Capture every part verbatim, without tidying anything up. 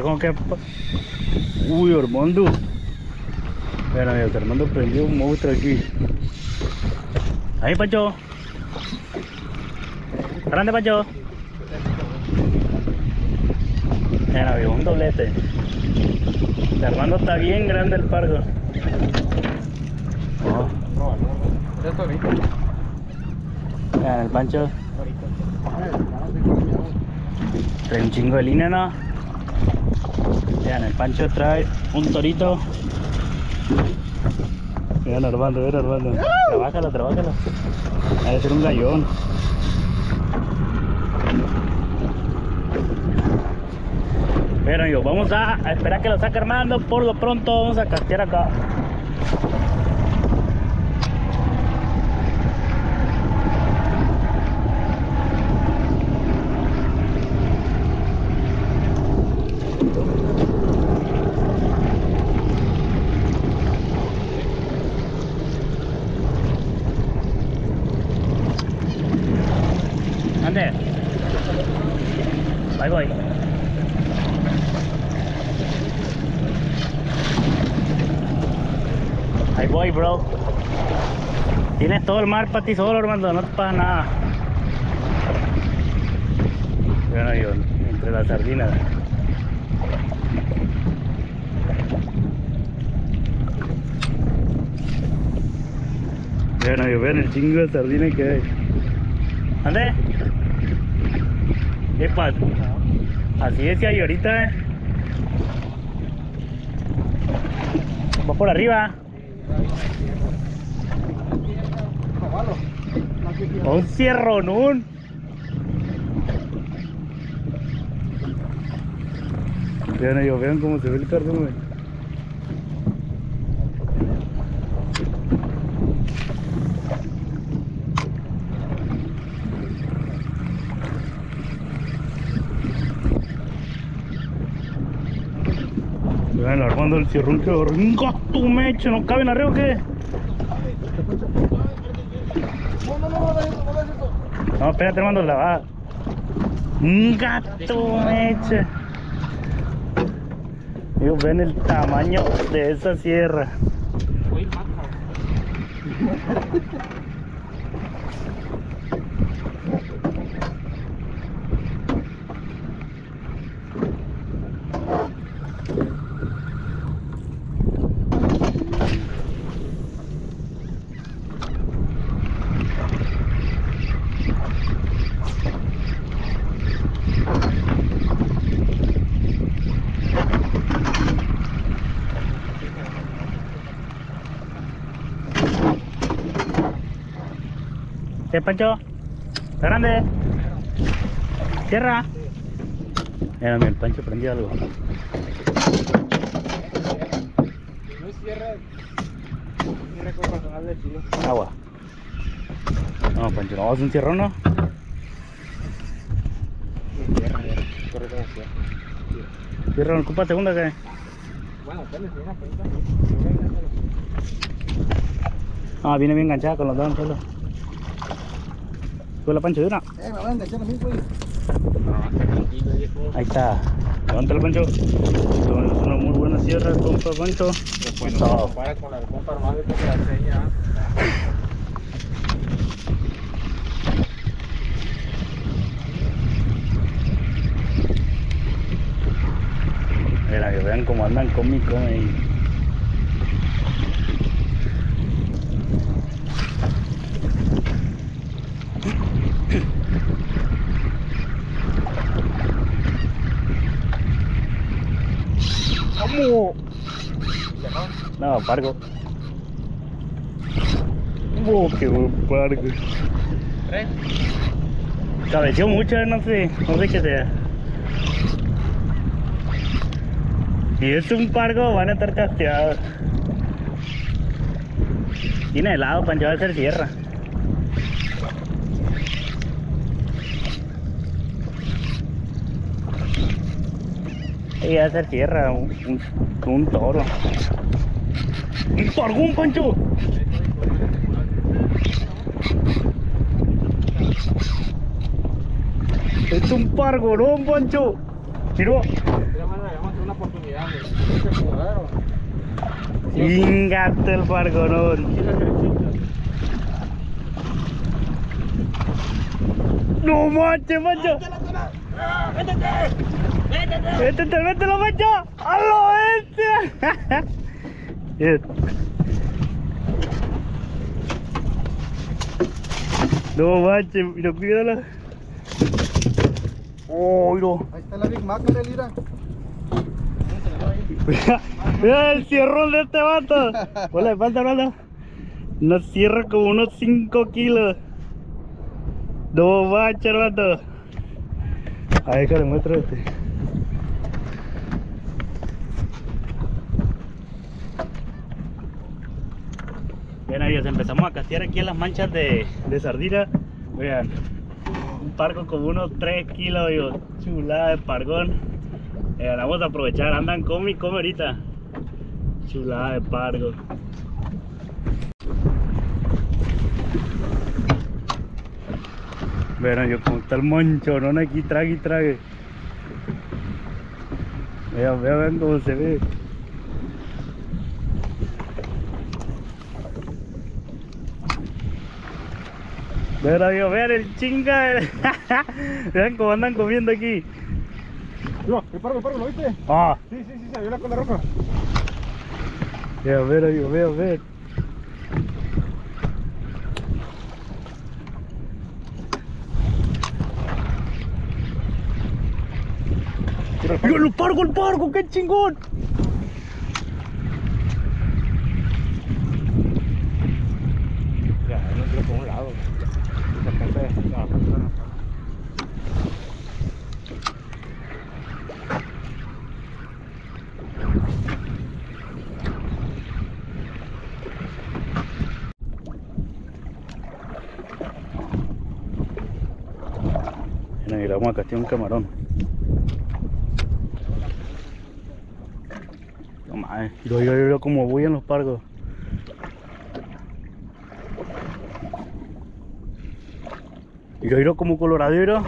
pargón que... Uy, Armando. Vean amigos, Armando prendió un monstruo aquí. Ahí, Pancho. Grande, Pancho. Vean amigos, un doblete. El Armando está bien grande el pargo. Oh. Ya está ahorita. Vean el Pancho. Trae un chingo de línea, ¿no? Vean, el Pancho trae un torito. Vean Armando, vean Armando. Trabájalo, trabájalo. Debe ser un gallón. Bueno amigos, vamos a, a esperar que lo saque Armando. Por lo pronto vamos a castear acá. Ande. Ahí voy. Ahí voy, bro. Tienes todo el mar para ti solo, Armando, no te pasa nada. Bueno, yo, entre las sardinas. Bueno, yo, vean el chingo de sardinas que hay. ¿Ande? ¿Qué pasa? Así decía ahí ahorita, eh. Va por arriba. Un cierronón. Vean ellos, vean cómo se ve el carbón, güey. Vean, Armando el cierrón que ringa tu mecha, ¿no caben arriba o qué? No, no, no, no, no, no, no, no. No, espérate, Armando, la va. Un gato mecha. Digo, ven el tamaño de esa sierra. Uy, mata. ¿Qué, Pancho? ¿Está grande? ¿Cierra? Mira, mira, el Pancho prendió algo. No cierra. Cierra con personal de Chile. Agua. No, Pancho, no, es un cierrón, ¿no? Cierra, cierra. Corre como cierra. Cierra, ocupa segunda, ¿qué? Bueno, dale, una cuenta. Ah, viene bien enganchada con los dos, solo. Sube la Pancho de una. Eh, me van a enganchar a mí, güey. Ahí está. Levántalo, Pancho. Es una muy buena sierra, compa Pancho. Bueno, se compara con la compa normal de la seña. Mira, que vean cómo andan con mi come ahí. ¿Cómo? No, pargo. Oh, qué buen pargo. ¿Tres? Cabeció mucho, no sé, no sé qué sea. Si es un pargo, van a estar casteados. Tiene helado, Pancho, va a ser sierra. Y va a ser tierra, un, un, un toro. ¡Un pargón, Pancho! Es un pargorón, Pancho. Mira. Qué raro. Ingate el pargonón. No manches, macho. Métete, mételo, macho. ¡A la bestia! Bien. No manches, mira, cuídala. Oh, mira. Ahí está la Big Mac, mira. Mira el cierrón de este vato. Hola, falta, falta. Nos cierra como unos cinco kilos. No manches, vato. A ver, déjale, muestra este. Bien, amigos, empezamos a castear aquí en las manchas de, de sardina. Vean, un pargo con unos tres kilos, digo, chulada de pargón. Vean, vamos a aprovechar, andan come y come ahorita. Chulada de pargo. Vean, yo como está el monchonón aquí, trague y trague. Vean, vean, vean cómo se ve. Vean, amigos, vean el chinga. de- Vean cómo andan comiendo aquí. No, el pargo, el pargo, ¿lo viste? Ah, Sí, sí, sí, se vio la cola roja. vean, vean, amigos, vean, vean. ¡Mira el pargo, el pargo! ¡Qué chingón! Ya, no quiero por un lado. No, no, no. Mira, le vamos a castear un camarón. No mames, mira, mira, mira cómo bullen los pargos. Mira, mira como coloradero.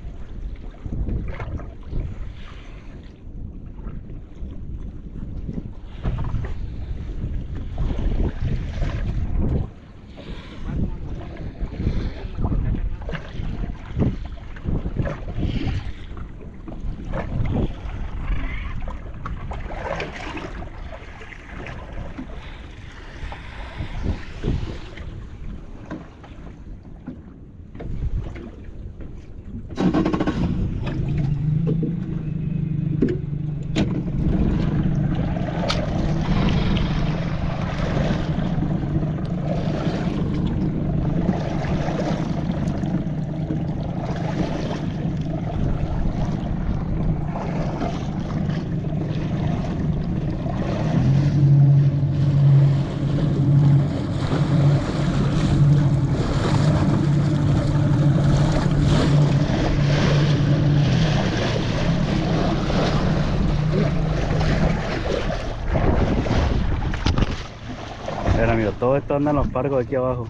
Mira, amigo, todo esto andan los pargos aquí abajo.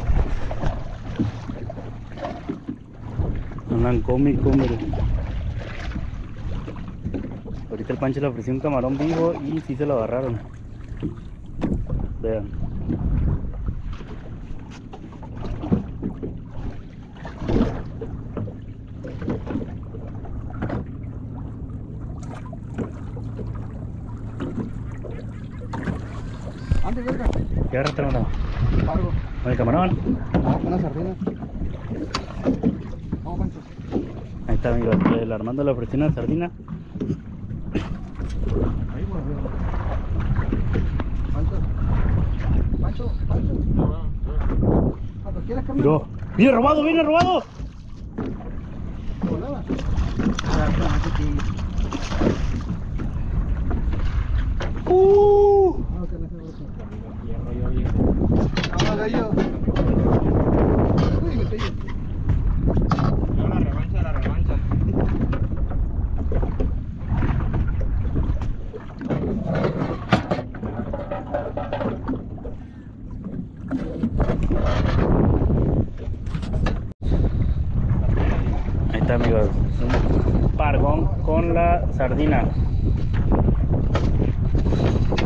Andan come y come. Ahorita el Pancho le ofreció un camarón vivo y sí se lo agarraron. Vean. Antes, verga. ¿Qué agarraste, hermano? Pargo. ¿Con el camarón? No, una sardina. Vamos, Pancho. Ahí está, amigo. El Armando le ofreció una sardina. Ahí, bueno, bien. Pancho. Pancho, Pancho. Cuando quieras cambiar. Miró. ¡Viene robado! ¡Viene robado! Volaba. ¡Uh! No, que no se ve. Ah, gallo. Uy, me pegué. No, la revancha, la revancha. Ahí está, amigos. Un pargón con la sardina.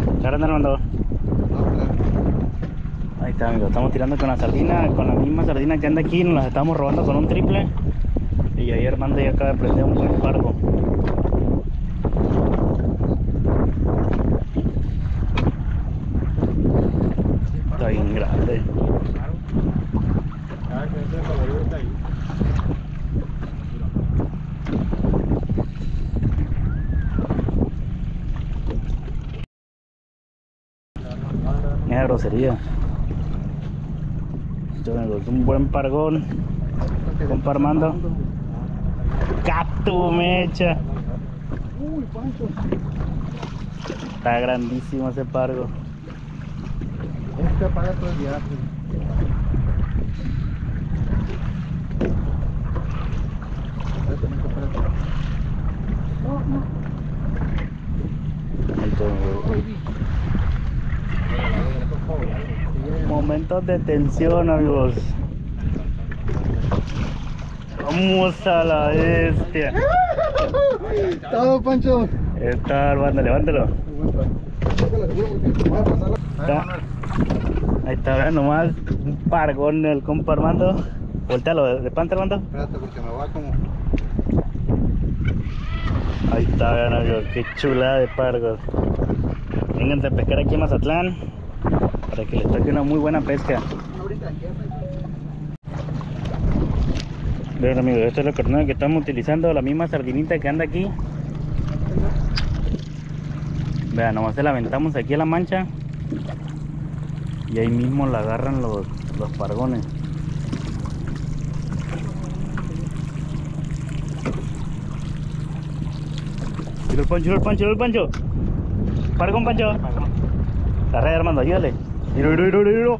¿Qué onda, Armando? No, claro. Ahí está, amigos, estamos tirando con la sardina, con la misma sardina que anda aquí, nos la estamos robando con un triple. Y ahí Armando ya acaba de prender un buen pargo. Está bien grande. Claro. Ah, que ese colorido está ahí. Mira grosería. Esto, amigos, es un buen pargón. Compa Armando. ¡Cato mecha! Uy, Pancho. Está grandísimo ese pargo. Este apaga todo el viaje. Espérate, Pancho, espérate. No, no. Ahí está, amigos. Momentos de tensión, amigos. Vamos a la bestia. Todo, Pancho. Está Armando, levántalo. Está. Ahí está, vean nomás. Un pargón el compa Armando. Voltealo, de panta, Armando. Espérate, porque me va como. Ahí está, vean, amigos. Qué chulada de pargos. Vénganse a pescar aquí en Mazatlán para que les toque una muy buena pesca. Vean, amigos, esta es la carnada que estamos utilizando, la misma sardinita que anda aquí. Vean, nomás se la aventamos aquí a la mancha y ahí mismo la agarran los, los pargones. Tira el pancho, tira el pancho, tira el pancho. Pargón, Pancho. La red, Armando, ayúdale. Tiro, tiro, tiro, tiro.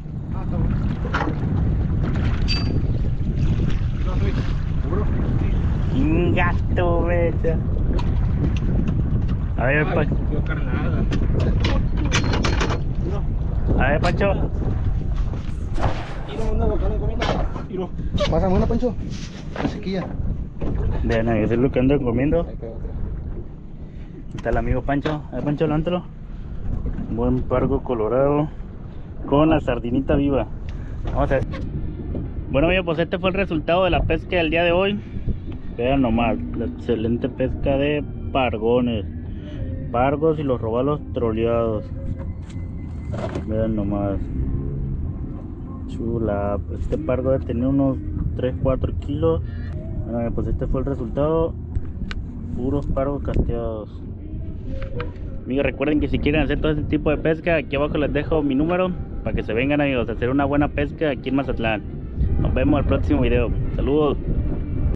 Ingato, mecha. A ver, Pancho. A ver, Pancho. Pásame una, Pancho. La sequilla. Vean, eso es lo que ando comiendo. Está el amigo Pancho. A ver, Pancho, levántalo. Un buen pargo colorado con la sardinita viva. Vamos a ver. Bueno, amigos, pues este fue el resultado de la pesca del día de hoy. Vean nomás, la excelente pesca de pargones, pargos y los robalos troleados. Vean nomás, chula. Este pargo debe tener unos tres cuatro kilos. Bueno, pues este fue el resultado. Puros pargos casteados. Amigos, recuerden que si quieren hacer todo este tipo de pesca, aquí abajo les dejo mi número para que se vengan, amigos, a hacer una buena pesca aquí en Mazatlán. Nos vemos en el próximo video. Saludos.